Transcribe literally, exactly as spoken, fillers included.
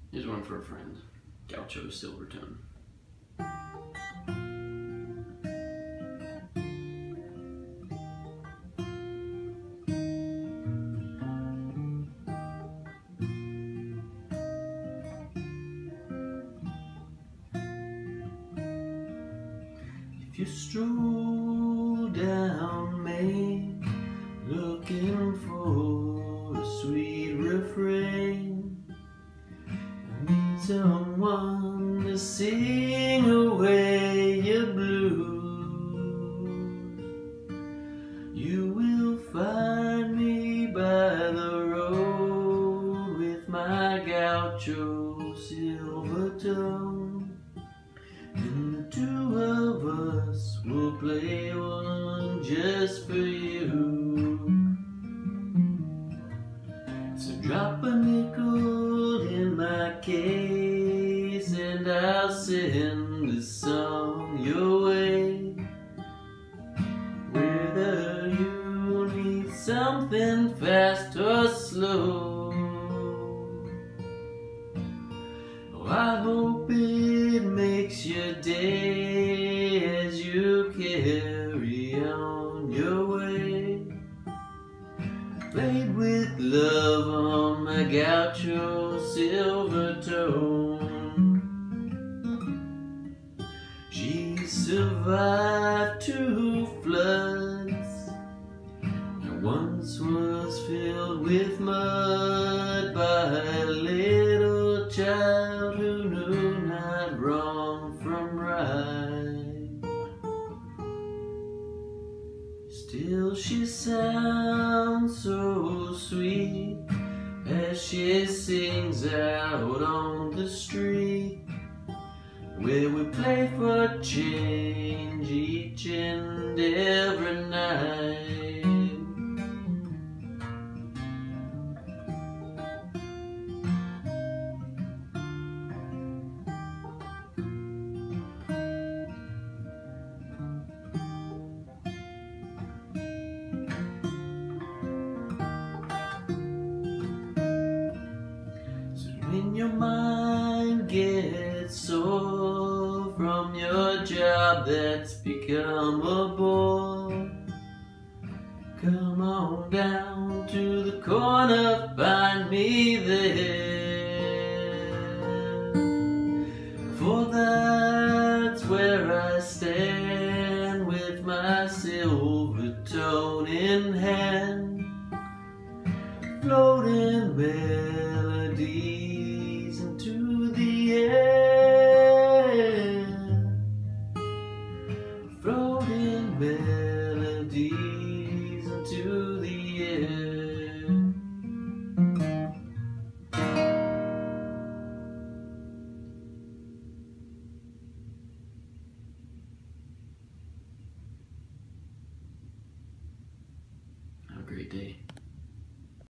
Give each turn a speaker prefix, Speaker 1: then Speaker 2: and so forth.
Speaker 1: Here's one for a friend, Gaucho Silvertone. If you stroll down Main, looking for a sweet refrain, need someone to sing away your blues, you will find me by the road with my Gaucho Silvertone, and the two of us will play one just for you. So drop a nickel in my case and I'll send this song your way. Whether you need something fast or slow, oh, I hope it makes your day as you carry on your way. Played with love on my Gaucho Silvertone. She survived two floods and once was filled with mud by a little child who knew not wrong from right. Still she sounds so sweet as she sings out on the street, where we play for change each and every night. When your mind gets sore from your job that's become a bore, come on down to the corner, find me there, for that's where I stand with my Silvertone in hand, floating melodies into the air, floating melodies into the air. Have a great day.